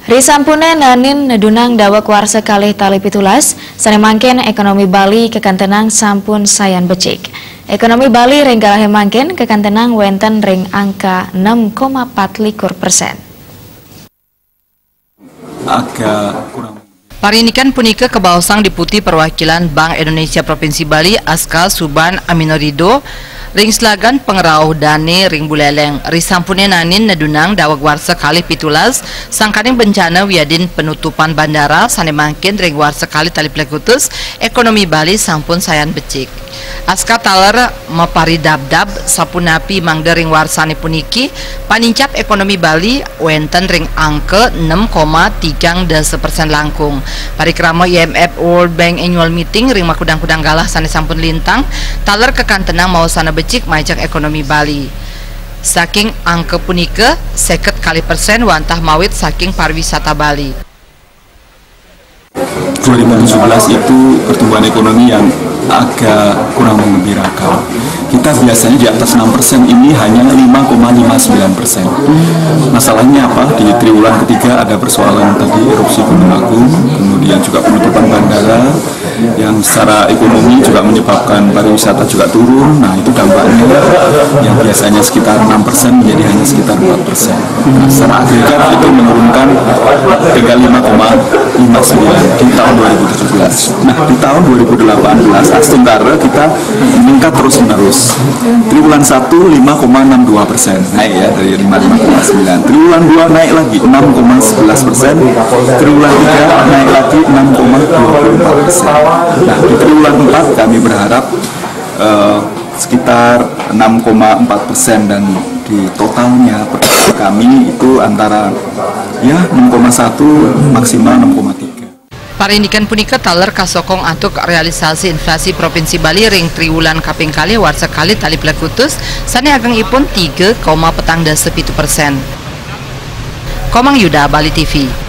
Risampune nanin nedunang dawak warsa kalih tali pitulas, sanemangken ekonomi Bali kekantenang sampun sayan becik. Ekonomi Bali ring kalahe mangken kekantenang wenten ring angka 6,4%. Agak kurang. Parinikan punika kebausang Deputi Perwakilan Bank Indonesia Provinsi Bali Aska Suban Aminorido ring slagan pengerau dane ring buleleng risampune nanin nedunang dawag warsa kali pitulas sangkaning bencana wiadin penutupan bandara sanemangken ring warsa kali tali plekutus ekonomi Bali sampun sayan becik. Aska taler mapari dab-dab sapunapi mangda ring warsane puniki panincap ekonomi Bali wenten ring angke 6,3% langkung. Parikrama IMF World Bank Annual Meeting ring makudang-kudang galah sane sampun lintang taler kekantenang mau sana becik majak ekonomi Bali. Saking angke punika 50% wantah mawit saking pariwisata Bali. 2017 itu pertumbuhan ekonomi yang agak kurang menggembirakan. Kita biasanya di atas 6% ini hanya 5,59%. Masalahnya apa? Di triwulan ketiga ada persoalan tadi erupsi Gunung Agung, kemudian juga penutupan bandara yang secara ekonomi juga menyebabkan pariwisata juga turun. Nah, itu dampaknya yang biasanya sekitar 6% menjadi hanya sekitar 4%. Nah, secara agregat itu menurunkan hingga 5,59 di tahun 2017. Nah, di tahun 2018 sementara kita meningkat terus-menerus. Triwulan 1 5,62%, naik ya dari 5,9. Triwulan 2 naik lagi 6,11%. Triwulan 3 naik lagi 6,24%. Nah, di triwulan 4 kami berharap sekitar 6,4% dan di totalnya kami itu antara ya 6,1 maksimal 6,3. Parindikan punika taler kasokong antuk realisasi inflasi Provinsi Bali ring triwulan kaping kali warsa kali tali plekutus sane ageng ipun 3,7%. Komang Yuda, Bali TV.